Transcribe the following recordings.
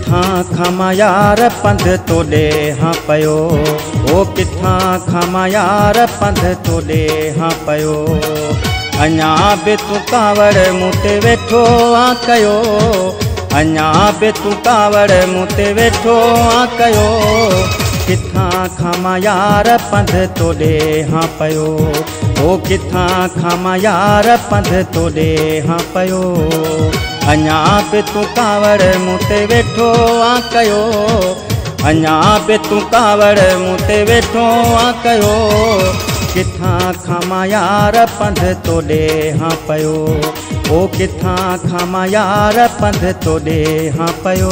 किथां खां मां यार पंध तो ॾेहां पियो, ओ किथां खां मां यार पंध तो ॾेहां पियो। अञा बि तूं कावड़ मूं ते वेठो आ कयो, अञा बि तूं कावड़ मूं ते वेठो आ कयो। किथां खां मां यार पंध तो ॾेहां पियो, ओ किथां खां मां यार पंध तो ॾेहां पियो। अञा बि तूं कावड़ मूं ते वेठो आ कयो, अञा बि तूं कावड़ मूं ते वेठो आ कयो। किथां खां मां यार पंध तो ॾेहां पियो, ओ किथां खां मां यार पंध तो ॾेहां पियो।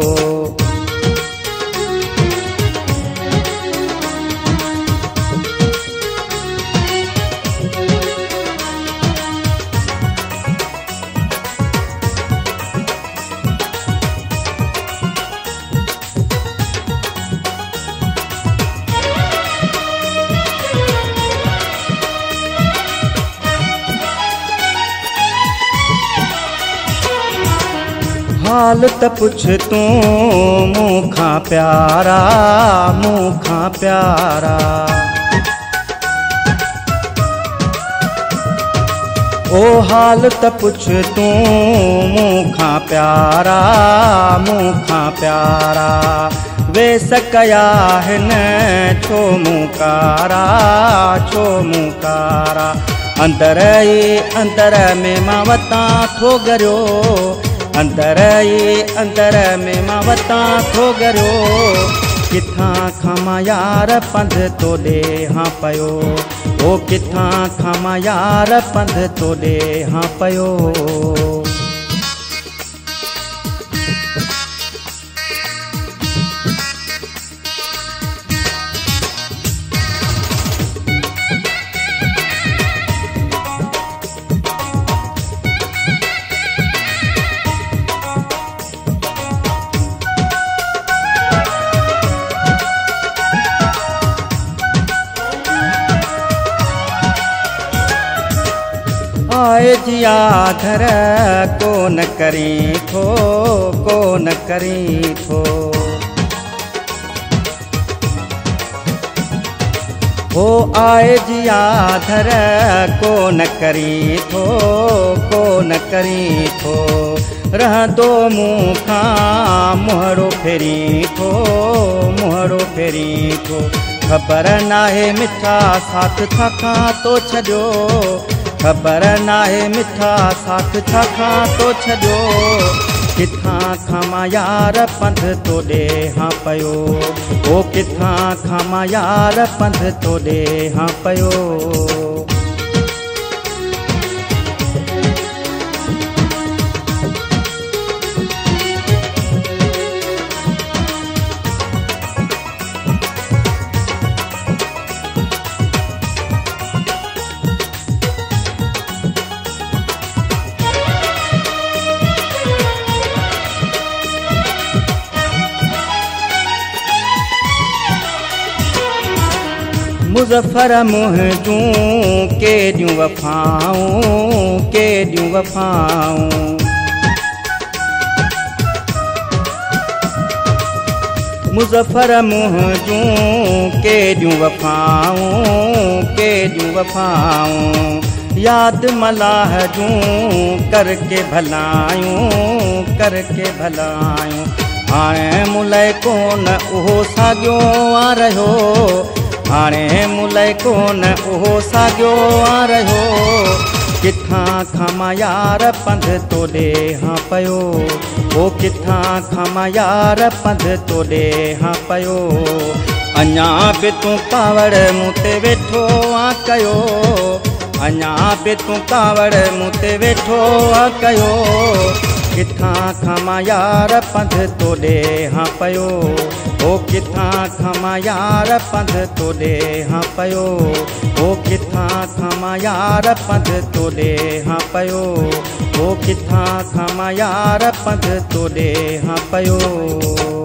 हाल त पुछ तूं मूंखां प्यारा, मूंखां प्यारा। ओ हाल त पुछ तूं मूंखां प्यारा, मूंखां प्यारा। वेस कया हिन छो मूंकारा, छो मूंकारा। अंदर ई अंदर में मां वतां थो गरियो, अंदर ई अंदर में मां वतां थो गरियो। किथां खां मां यार पंध तो ॾेहां पियो, ओ किथां खां मां यार पंध तो ॾेहां पियो। आए जिया धर को न करी थो, को न करी थो। ओ आए जिया धर को न करी थो, को न करी थो। रहंदो मूं खां मुहरो फेरी थो, मुहरो फेरी थो। ख़बर नाहे मिठा साथ छा खां तो छॾियो, ख़बर नाहे मिठा साथ छा खां तो छॾियो। किथां खां मां यार पंध तो ॾेहां पियो, ओ किथां खां मां यार पंध तो ॾेहां पियो। मुज़फ़र मुंहिंजूं केॾियूं वफ़ाऊं, केॾियूं वफ़ाऊं। मुज़फ़र मुंहिंजूं केॾियूं वफ़ाऊं, केॾियूं वफ़ाऊं। यादि मलाह जूं करके भलायूं, करके भलायूं। हाणे मुलय कोन उहो साॻियो आ रहियो, हाणे मुलय कोन उहो साॻियो आ रहियो। किथां खां मां यार पंध तो ॾेहां पियो, ओ किथां खां मां यार पंध तो ॾेहां पियो। अञा बि तूं कावड़ मूं ते वेठो आ कयो, अञा बि तूं कावड़ मूं ते वेठो आ कयो। किथां खां मां यार पंध तो ॾेहां पियो, ओ किथां खां मां यार पंध तो ॾेहां पियो। ओ किथां खां मां यार पंध तो ॾेहां पियो, ओ किथां खां मां यार पंध तो ॾेहां पियो।